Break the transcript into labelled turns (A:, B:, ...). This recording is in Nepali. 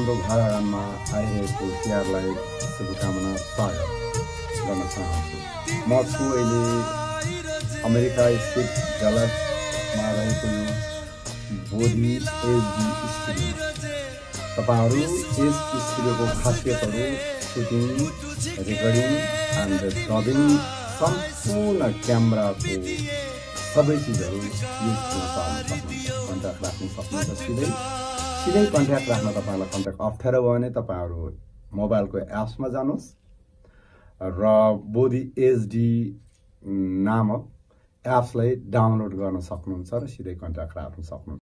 A: हाम्रो घर आँगनमा आइरहेको तिहारलाई शुभकामना स्वागत गर्न चाहन्छु। म छु अहिले अमेरिका स्थित डलसमा रहेको यो बोधी एचडी स्टुडियोमा। तपाईहरू यस स्टुडियोको खासियतहरू, सुटिङ, रेकर्डिङ एन्ड डबिङ सम्पूर्ण क्यामेराको सबै चिजहरू यस ठाउँमा पाउन सक्नुहुन्छ। कन्ट्याक्ट राख्न सक्नुहुन्छ। सिधै कन्ट्याक्ट राख्न तपाईँलाई कन्ट्याक्ट अप्ठ्यारो भयो भने तपाईँहरू मोबाइलको एप्समा जानुहोस् र बोधी एचडी नामक एप्सलाई डाउनलोड गर्न सक्नुहुन्छ र सिधै कन्ट्याक्ट राख्न सक्नुहुन्छ।